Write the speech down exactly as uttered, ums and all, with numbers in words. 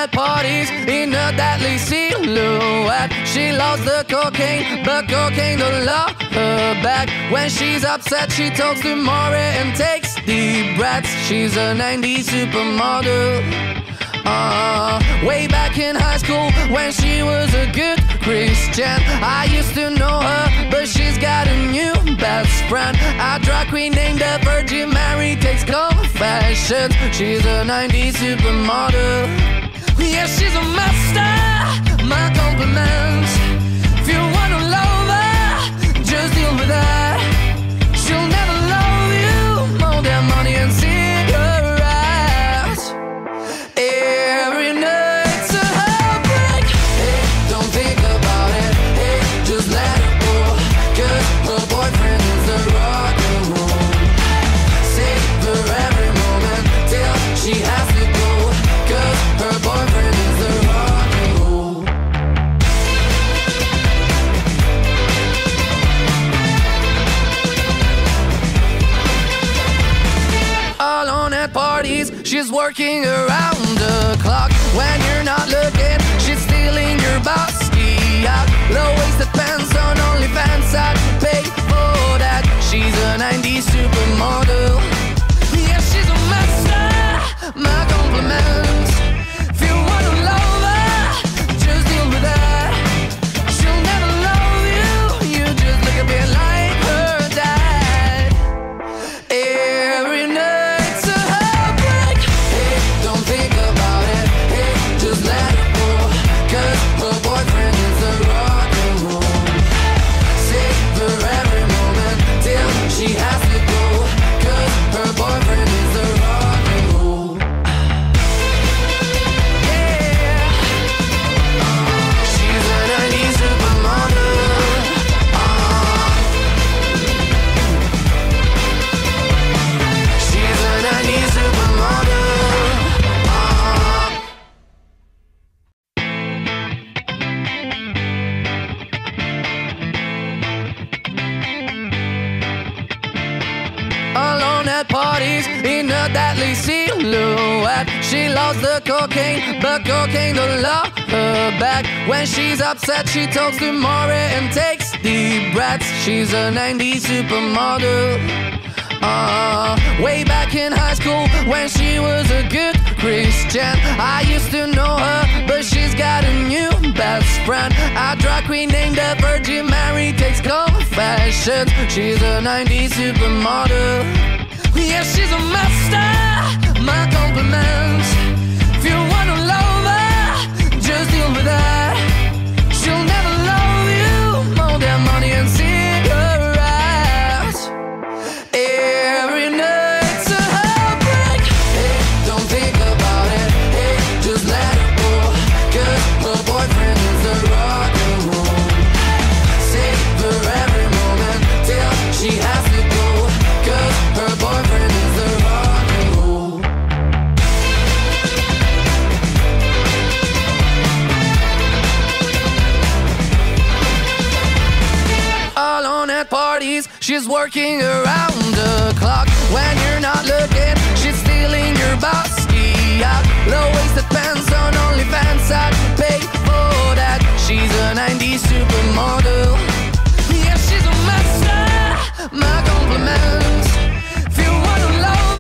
at parties in a deadly silhouette. She loves the cocaine, but cocaine don't love her back. When she's upset, she talks to Maury and takes deep breaths. She's a nineties supermodel. Uh, way back in high school when she was a good Christian, I used to know her, but she's got a new best friend, a drag queen named the Virgin Mary. Takes confessions. She's a nineties supermodel. Yeah, she's a master. My compliments. If you wanna love her, just deal with her. She'll never love you more than money and cigarettes. Every night's a heartbreak. Hey, don't think about it. Hey, just let it go. Cause her boyfriend is the rock and roll. Savor every moment till she has to go. Cause her boyfriend is the rock and roll. Alone at parties, she's working around the clock. When you're not looking, she's stealing your bossy out. Low-waisted pants on OnlyFans, I'd pay for that. She's a nineties supermodel. Yeah, she's a master. My compliments. If you wanna love her, just deal with her. She'll never love you. You just look a bit like her dad. Every night's a heartbreak. Hey, don't think about it. Hey, just let it go. Cause her boyfriend is the rock and roll. Savor every moment till she has to go. Cause her boyfriend is the rock and roll. Yeah. She's a nineties supermodel. Uh. She's a nineties supermodel. Uh. Alone at parties in a deadly silhouette. She loves the cocaine, but cocaine don't love her back. When she's upset, she talks to Maury and takes deep breaths. She's a nineties supermodel. Uh, way back in high school when she was a good Christian, I used to know her, but she's got a new best friend, a drag queen named the Virgin Mary. Takes confessions. She's a nineties supermodel. Yeah, she's a master. My compliments. If you wanna love her, just deal with her. She'll never love you more than money and cigarettes. Every night's a heartbreak. Hey, don't think about it. Hey, just let it go. Cause her boyfriend is the rock and roll. Savor every moment till she has to go. Cause her boyfriend is the rock and roll. Alone at parties, she's working around the clock. When you're not looking, she's stealing your bossy out. Low-waisted pants on OnlyFans, I'd pay for that. She's a nineties supermodel.